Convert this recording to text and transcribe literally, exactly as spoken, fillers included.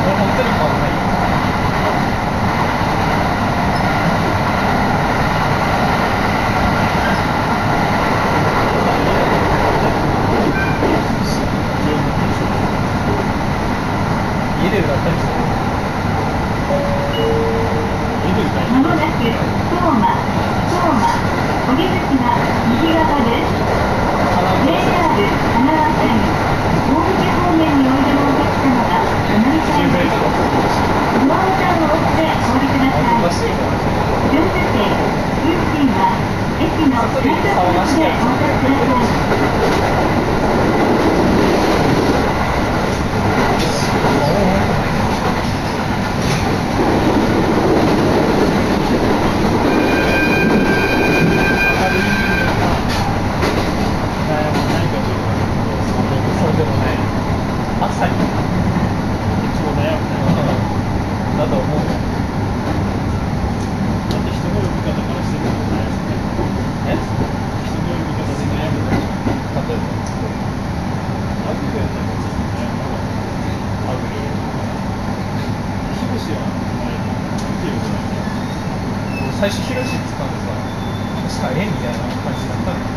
本当に変わんない。家で歌ったりする。 まもなく東馬、東馬、荻崎が右側です。ジェイアール 花輪線、大口方面においでのお客様はお乗り換えです。ドアボタンを押してお降りください。乗車券、運賃は駅の改札口でお渡しください。 朝にいつも悩むだと思う。だって人の呼び方からしてるのも悩むね。え？人の呼び方で悩むの。例えばマジでやったらちょっと悩むのがあるよ。ヒロシは前に見てるじゃないか。最初ヒロシ使うんでさ、確かえみたいな感じだったの。